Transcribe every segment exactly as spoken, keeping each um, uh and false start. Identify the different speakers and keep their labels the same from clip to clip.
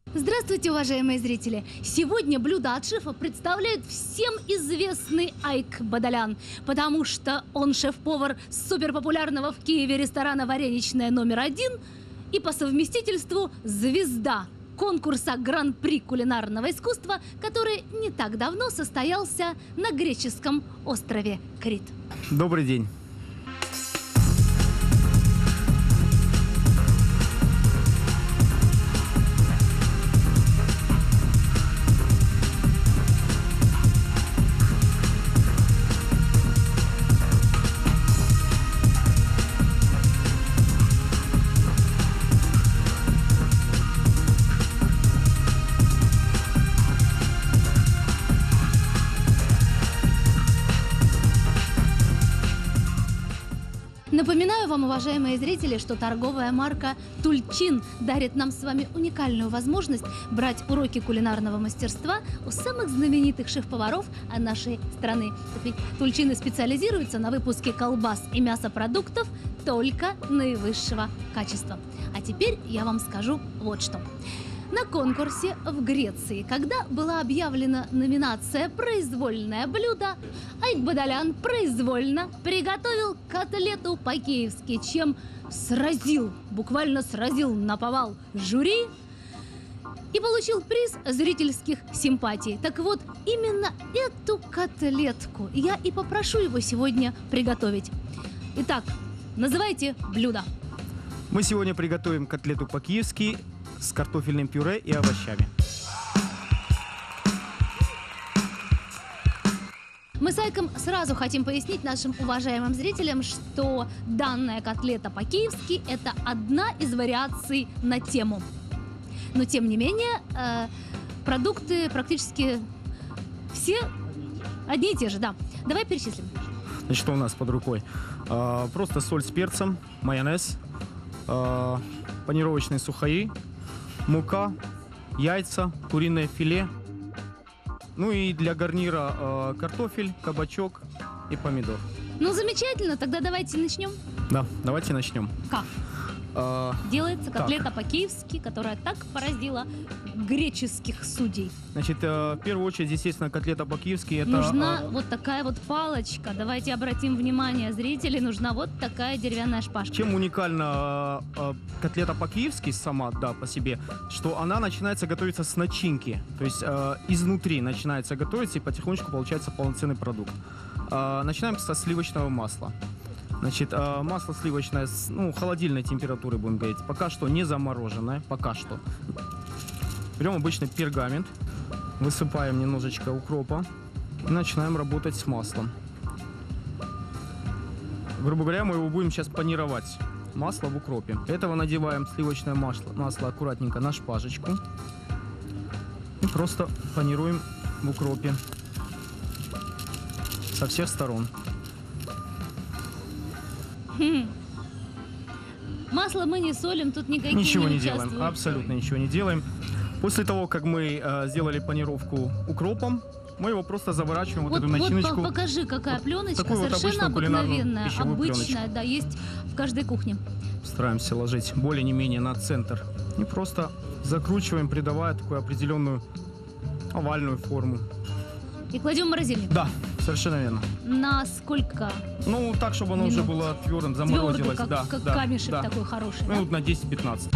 Speaker 1: Здравствуйте, уважаемые зрители! Сегодня блюдо от шефа представляет всем известный Айк Бадалян, потому что он шеф-повар суперпопулярного в Киеве ресторана «Вареничная номер один» и по совместительству звезда конкурса Гран-при кулинарного искусства, который не так давно состоялся на греческом острове Крит.
Speaker 2: Добрый день!
Speaker 1: Напоминаю вам, уважаемые зрители, что торговая марка «Тульчин» дарит нам с вами уникальную возможность брать уроки кулинарного мастерства у самых знаменитых шеф-поваров нашей страны. Ведь «Тульчины» специализируются на выпуске колбас и мясопродуктов только наивысшего качества. А теперь я вам скажу вот что. На конкурсе в Греции, когда была объявлена номинация «Произвольное блюдо», Айк Бадалян произвольно приготовил котлету по-киевски, чем сразил, буквально сразил наповал жюри и получил приз зрительских симпатий. Так вот, именно эту котлетку я и попрошу его сегодня приготовить. Итак, называйте блюдо.
Speaker 2: Мы сегодня приготовим котлету по-киевски с картофельным пюре и овощами.
Speaker 1: Мы с Айком сразу хотим пояснить нашим уважаемым зрителям, что данная котлета по-киевски – это одна из вариаций на тему. Но, тем не менее, э, продукты практически все одни и те же, да. Давай перечислим.
Speaker 2: Значит, что у нас под рукой? Э, просто соль с перцем, майонез, э, панировочные сухари, мука, яйца, куриное филе. Ну и для гарнира э, картофель, кабачок и помидор.
Speaker 1: Ну, замечательно. Тогда давайте начнем.
Speaker 2: Да, давайте начнем.
Speaker 1: Как?
Speaker 2: Э,
Speaker 1: Делается котлета
Speaker 2: так.
Speaker 1: по-киевски, которая так поразила греческих судей.
Speaker 2: Значит, э, в первую очередь, естественно, котлета по-киевски это...
Speaker 1: Нужна
Speaker 2: э,
Speaker 1: вот такая вот палочка. Давайте обратим внимание зрителей. Нужна вот такая деревянная шпажка.
Speaker 2: Чем уникальна э, э, котлета по-киевски сама, да, по себе, что она начинается готовиться с начинки. То есть э, изнутри начинается готовиться и потихонечку получается полноценный продукт. Э, начинаем со сливочного масла. Значит, э, масло сливочное с ну, холодильной температуры, будем говорить, пока что не замороженное, пока что. Берем обычный пергамент, высыпаем немножечко укропа и начинаем работать с маслом. Грубо говоря, мы его будем сейчас панировать. Масло в укропе. Для этого надеваем сливочное масло, масло аккуратненько на шпажечку и просто панируем в укропе со всех сторон.
Speaker 1: Хм. Масло мы не солим, тут никакие
Speaker 2: Ничего
Speaker 1: не
Speaker 2: не делаем,
Speaker 1: участвуют.
Speaker 2: абсолютно ничего не делаем. После того, как мы э, сделали панировку укропом, мы его просто заворачиваем вот,
Speaker 1: Вот,
Speaker 2: эту
Speaker 1: вот
Speaker 2: начиночку.
Speaker 1: по- покажи, какая
Speaker 2: вот
Speaker 1: пленочка,
Speaker 2: такую вот
Speaker 1: совершенно
Speaker 2: обычную кулинарную
Speaker 1: обыкновенная,
Speaker 2: пищевую
Speaker 1: обычная,
Speaker 2: пленочку.
Speaker 1: да, есть в каждой кухне.
Speaker 2: Стараемся ложить более не менее на центр и просто закручиваем, придавая такую определенную овальную форму.
Speaker 1: И кладем в морозильник.
Speaker 2: Да, совершенно верно.
Speaker 1: На сколько?
Speaker 2: Ну, так, чтобы оно
Speaker 1: Минут.
Speaker 2: уже было твердым, заморозилось.
Speaker 1: Твердый, как,
Speaker 2: да,
Speaker 1: как
Speaker 2: да,
Speaker 1: камешек
Speaker 2: да.
Speaker 1: такой хороший. да?
Speaker 2: Минут на десять-пятнадцать.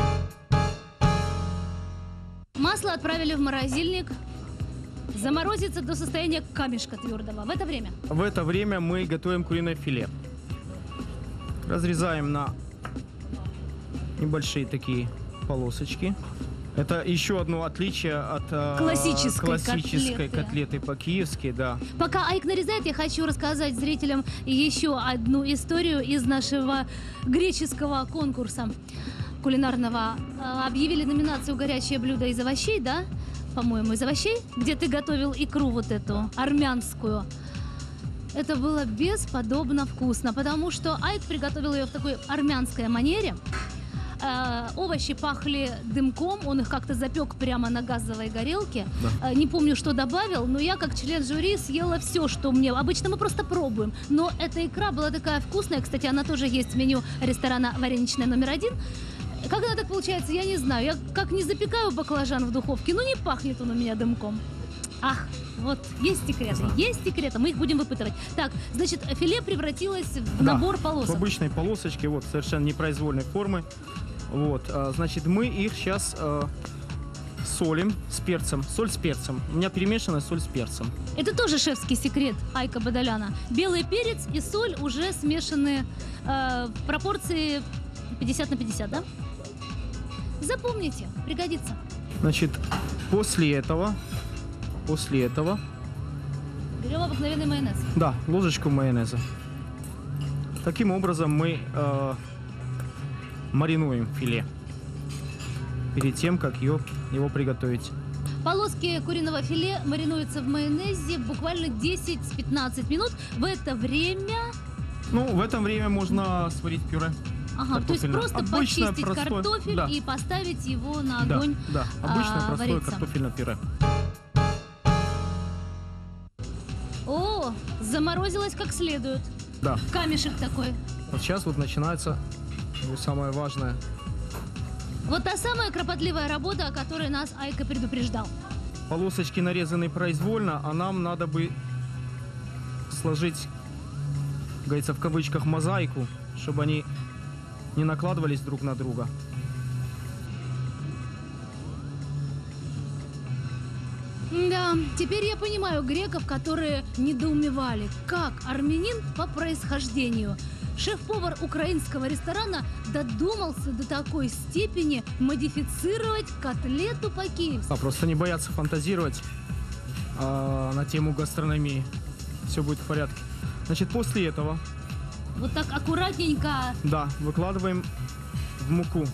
Speaker 1: Масло отправили в морозильник. Заморозится до состояния камешка твердого. В это время
Speaker 2: В это время мы готовим куриное филе. Разрезаем на небольшие такие полосочки. Это еще одно отличие от э,
Speaker 1: Классической
Speaker 2: классической
Speaker 1: котлеты.
Speaker 2: котлеты по-киевски, да.
Speaker 1: Пока Айк нарезает, я хочу рассказать зрителям еще одну историю из нашего греческого конкурса кулинарного. А, Объявили номинацию «Горячее блюдо из овощей», да? По-моему, из овощей, где ты готовил икру вот эту, армянскую. Это было бесподобно вкусно, потому что Айк приготовил ее в такой армянской манере. Э, овощи пахли дымком, он их как-то запек прямо на газовой горелке.
Speaker 2: Да.
Speaker 1: Э, не помню, что добавил, но я как член жюри съела все, что мне... Обычно мы просто пробуем, но эта икра была такая вкусная. Кстати, она тоже есть в меню ресторана «Вареничная номер один». Как она так получается, я не знаю. Я как не запекаю баклажан в духовке, но не пахнет он у меня дымком. Ах, вот, есть секреты,
Speaker 2: Знаю.
Speaker 1: есть секреты, мы их будем выпытывать. Так, значит, филе превратилось в
Speaker 2: Да,
Speaker 1: набор
Speaker 2: В
Speaker 1: полосок.
Speaker 2: обычной полосочке, вот, совершенно непроизвольной формы. Вот, а, значит, мы их сейчас солим с перцем. Соль с перцем. У меня перемешанная соль с перцем.
Speaker 1: Это тоже шефский секрет Айка Бадаляна. Белый перец и соль уже смешаны э, в пропорции пятьдесят на пятьдесят, да? Запомните, пригодится.
Speaker 2: Значит, после этого, после этого,
Speaker 1: Берем обыкновенный майонез.
Speaker 2: да, ложечку майонеза. Таким образом мы э, маринуем филе перед тем, как ее, его приготовить.
Speaker 1: Полоски куриного филе маринуются в майонезе буквально десять-пятнадцать минут. В это время...
Speaker 2: Ну, в это время можно сварить пюре.
Speaker 1: Ага, то есть
Speaker 2: Картофельное.
Speaker 1: просто
Speaker 2: Обычное,
Speaker 1: почистить
Speaker 2: простое,
Speaker 1: картофель
Speaker 2: да.
Speaker 1: и поставить его на
Speaker 2: Да,
Speaker 1: огонь.
Speaker 2: да, обычное
Speaker 1: а,
Speaker 2: простое
Speaker 1: вариться.
Speaker 2: картофельное пюре.
Speaker 1: О, заморозилось как следует.
Speaker 2: Да.
Speaker 1: Камешек такой.
Speaker 2: Вот сейчас вот начинается самое важное.
Speaker 1: Вот та самая кропотливая работа, о которой нас Айка предупреждал.
Speaker 2: Полосочки нарезаны произвольно, а нам надо бы сложить, говорится, в кавычках, мозаику, чтобы они не накладывались друг на друга.
Speaker 1: Да, теперь я понимаю греков, которые недоумевали, как армянин по происхождению, шеф-повар украинского ресторана, додумался до такой степени модифицировать котлету по-киевски.
Speaker 2: А просто не боятся фантазировать а, на тему гастрономии. Все будет в порядке. Значит, после этого,
Speaker 1: Вот так аккуратненько,
Speaker 2: да, выкладываем в муку.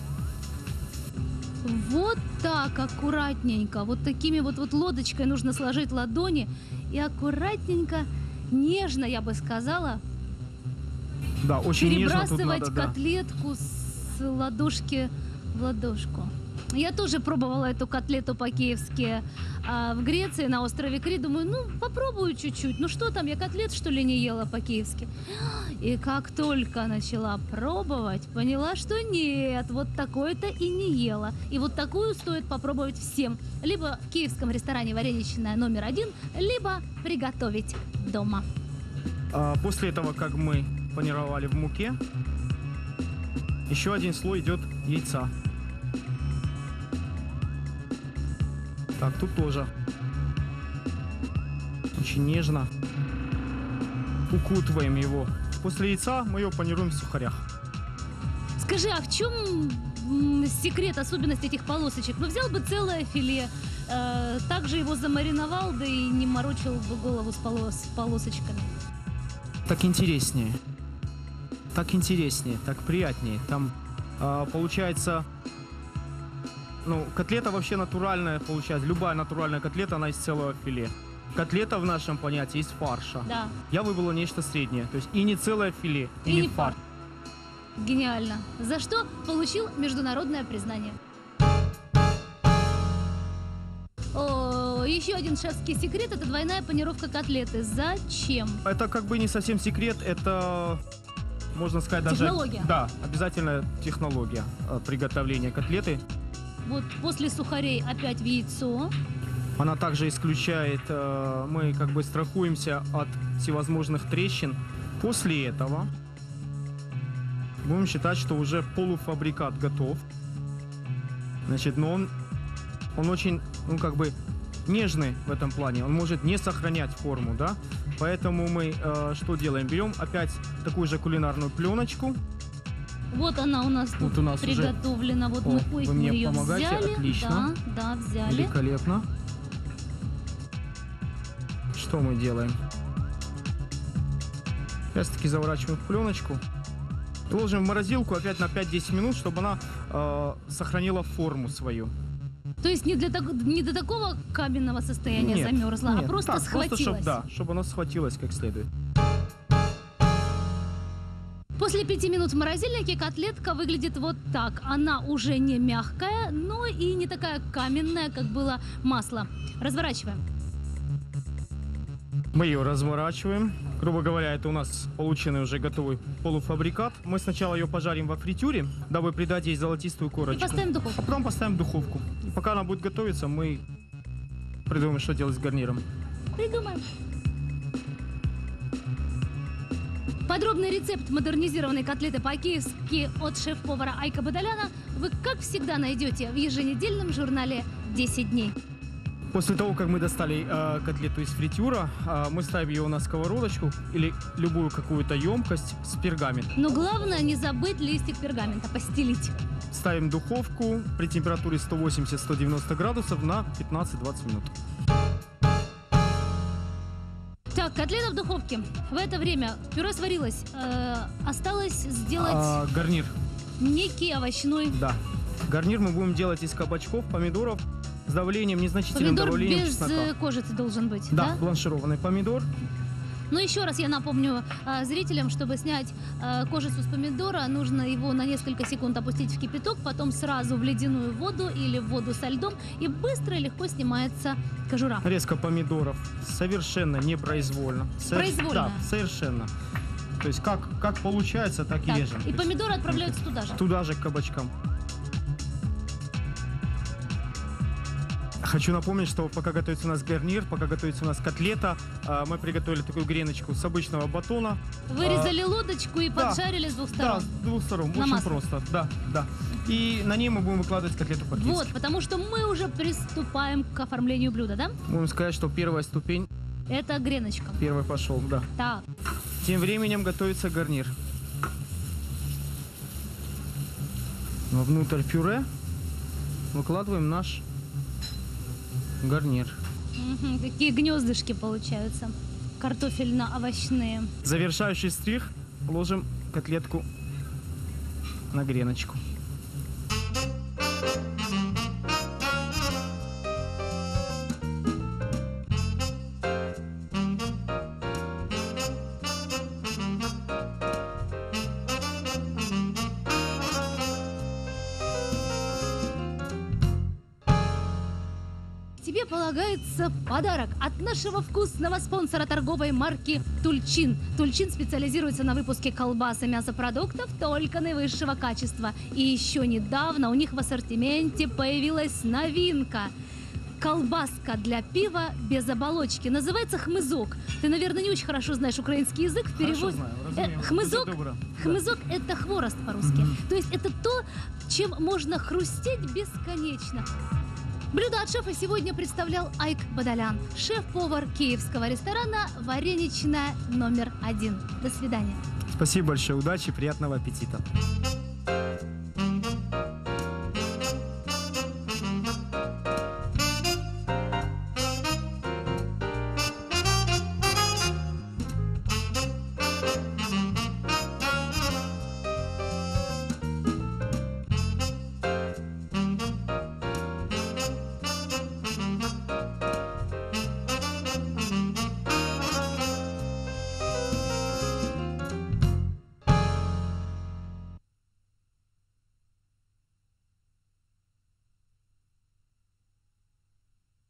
Speaker 1: вот так аккуратненько, вот такими вот, вот лодочкой нужно сложить ладони и аккуратненько, нежно, я бы сказала,
Speaker 2: Да, очень нежно тут
Speaker 1: перебрасывать
Speaker 2: надо, да.
Speaker 1: котлетку с ладошки в ладошку. Я тоже пробовала эту котлету по-киевски а, в Греции, на острове Кри. Думаю, ну, попробую чуть-чуть. Ну, что там, я котлет, что ли, не ела по-киевски? И как только начала пробовать, поняла, что нет, вот такое-то и не ела. И вот такую стоит попробовать всем. Либо в киевском ресторане «Вареничная номер один», либо приготовить дома.
Speaker 2: А, после этого, как мы панировали в муке, еще один слой идет яйца. Так, тут тоже очень нежно укутываем его. После яйца мы его панируем в сухарях.
Speaker 1: Скажи, а в чем м, секрет, особенность этих полосочек? Ну, взял бы целое филе, э, также его замариновал, да и не морочил бы голову с, полос, с полосочками.
Speaker 2: Так интереснее. Так интереснее, так приятнее. Там а, получается, ну, котлета вообще натуральная получается. Любая натуральная котлета, она из целого филе. Котлета в нашем понятии из фарша.
Speaker 1: Да,
Speaker 2: Я выбрала нечто среднее. То есть и не целое филе, и,
Speaker 1: И
Speaker 2: не
Speaker 1: не
Speaker 2: фарш.
Speaker 1: гениально. За что получил международное признание. О, еще один шефский секрет – это двойная панировка котлеты. Зачем?
Speaker 2: Это как бы не совсем секрет, это, можно сказать, даже...
Speaker 1: Технология.
Speaker 2: Да, обязательная технология э, приготовления котлеты.
Speaker 1: Вот после сухарей опять в яйцо.
Speaker 2: Она также исключает, э, мы как бы страхуемся от всевозможных трещин. После этого будем считать, что уже полуфабрикат готов. Значит, но он, он очень, ну как бы нежный в этом плане. Он может не сохранять форму, да. Поэтому мы э, что делаем? Берем опять такую же кулинарную пленочку.
Speaker 1: Вот она у нас тут
Speaker 2: Вот у нас уже-
Speaker 1: приготовлена. Вот
Speaker 2: О,
Speaker 1: мы, ой,
Speaker 2: вы
Speaker 1: мы
Speaker 2: мне
Speaker 1: ее
Speaker 2: помогаете?
Speaker 1: взяли.
Speaker 2: Отлично.
Speaker 1: Да, да, взяли.
Speaker 2: Великолепно. Что мы делаем? Опять-таки заворачиваем в пленочку. И ложим в морозилку опять на пять-десять минут, чтобы она э, сохранила форму свою.
Speaker 1: То есть не, для так- не до такого каменного состояния
Speaker 2: Нет,
Speaker 1: замерзла,
Speaker 2: нет.
Speaker 1: а просто
Speaker 2: Так,
Speaker 1: схватилась.
Speaker 2: чтоб, да, чтобы она схватилась как следует.
Speaker 1: После пяти минут в морозильнике котлетка выглядит вот так. Она уже не мягкая, но и не такая каменная, как было масло. Разворачиваем.
Speaker 2: Мы ее разворачиваем. Грубо говоря, это у нас полученный уже готовый полуфабрикат. Мы сначала ее пожарим во фритюре, дабы придать ей золотистую
Speaker 1: И
Speaker 2: корочку.
Speaker 1: поставим в духовку.
Speaker 2: А потом поставим в духовку. И пока она будет готовиться, мы придумаем, что делать с гарниром.
Speaker 1: Придумаем. Подробный рецепт модернизированной котлеты по-киевски от шеф-повара Айка Бадаляна вы, как всегда, найдете в еженедельном журнале десять дней.
Speaker 2: После того, как мы достали э, котлету из фритюра, э, мы ставим ее на сковородочку или любую какую-то емкость с пергаментом.
Speaker 1: Но главное не забыть листик пергамента постелить.
Speaker 2: Ставим в духовку при температуре сто восемьдесят — сто девяносто градусов на пятнадцать-двадцать минут.
Speaker 1: Так, котлета в духовке. В это время пюре сварилось. Э, осталось сделать
Speaker 2: А, гарнир,
Speaker 1: некий овощной
Speaker 2: да. Гарнир мы будем делать из кабачков, помидоров с давлением, незначительным
Speaker 1: помидор
Speaker 2: давлением
Speaker 1: без
Speaker 2: чеснока.
Speaker 1: э, кожицы должен быть,
Speaker 2: Да,
Speaker 1: да?
Speaker 2: бланшированный помидор.
Speaker 1: Но еще раз я напомню э, зрителям, чтобы снять э, кожицу с помидора, нужно его на несколько секунд опустить в кипяток, потом сразу в ледяную воду или в воду со льдом, и быстро и легко снимается кожура.
Speaker 2: Резка помидоров совершенно непроизвольно. Совер-
Speaker 1: Произвольно?
Speaker 2: Да, совершенно. То есть как, как получается, так,
Speaker 1: Так,
Speaker 2: и режем.
Speaker 1: и
Speaker 2: То есть
Speaker 1: помидоры отправляются туда же.
Speaker 2: Туда же к кабачкам. Хочу напомнить, что пока готовится у нас гарнир, пока готовится у нас котлета, а, мы приготовили такую греночку с обычного батона.
Speaker 1: Вырезали лодочку и
Speaker 2: да.
Speaker 1: поджарили с двух
Speaker 2: Да,
Speaker 1: сторон.
Speaker 2: с двух сторон.
Speaker 1: На
Speaker 2: Очень
Speaker 1: масле.
Speaker 2: просто. Да, да. И на ней мы будем выкладывать котлету по-киевски.
Speaker 1: Вот, потому что мы уже приступаем к оформлению блюда, да?
Speaker 2: Будем сказать, что первая ступень,
Speaker 1: Это греночка.
Speaker 2: первый пошел, да.
Speaker 1: Так,
Speaker 2: Тем временем готовится гарнир. Внутрь пюре выкладываем наш гарнир.
Speaker 1: мгм, такие гнездышки получаются. Картофельно-овощные.
Speaker 2: Завершающий штрих — ложим котлетку на греночку.
Speaker 1: Тебе полагается подарок от нашего вкусного спонсора торговой марки «Тульчин». «Тульчин» специализируется на выпуске колбас и мясопродуктов только наивысшего качества. И еще недавно у них в ассортименте появилась новинка. Колбаска для пива без оболочки. Называется хмызок. Ты, наверное, не очень хорошо знаешь украинский язык. В
Speaker 2: Хорошо
Speaker 1: переводе
Speaker 2: знаю,
Speaker 1: Э,
Speaker 2: разумею.
Speaker 1: хмызок,
Speaker 2: Будет добро.
Speaker 1: хмызок это хворост по-русски. То есть это то, чем можно хрустеть бесконечно. Блюдо от шефа сегодня представлял Айк Бадалян, шеф-повар киевского ресторана «Вареничная номер один». До свидания.
Speaker 2: Спасибо большое, удачи, приятного аппетита.